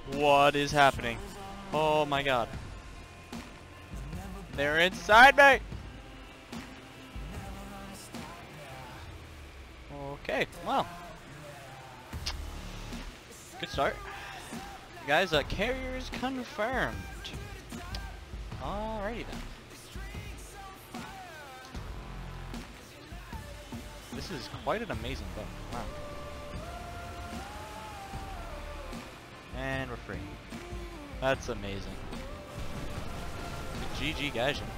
What is happening? Oh my god. They're inside me! Okay, well. Good start. Guys, carriers confirmed. Alrighty then. This is quite an amazing book. Wow. And we're free. That's amazing. GG Gaijin.